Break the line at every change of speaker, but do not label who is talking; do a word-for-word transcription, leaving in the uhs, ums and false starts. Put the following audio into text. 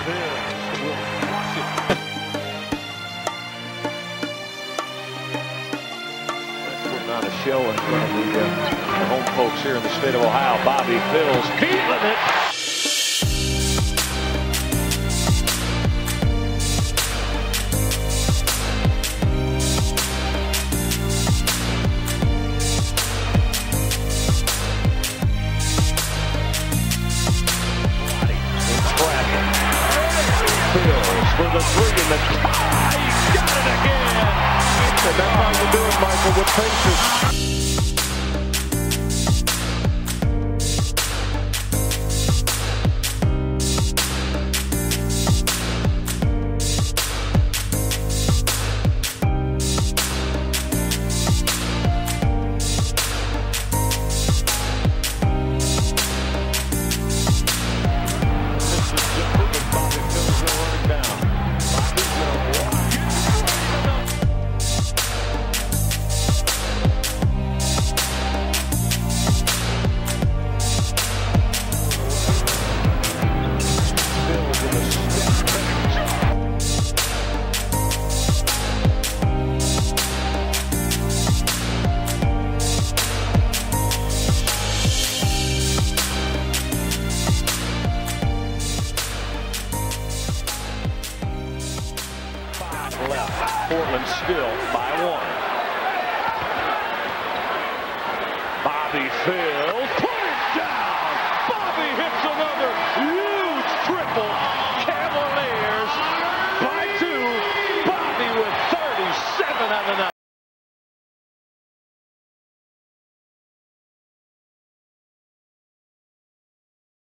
Bills will crush it. Putting on a show in front of the, uh, the home folks here in the state of Ohio. Bobby Phil's feeling it. For the three and the tie, he got it again. And that's how you do it, Michael, with patience. Left. Portland still by one. Bobby Phil put it down. Bobby hits another huge triple. Cavaliers by two. Bobby with thirty-seven on the night.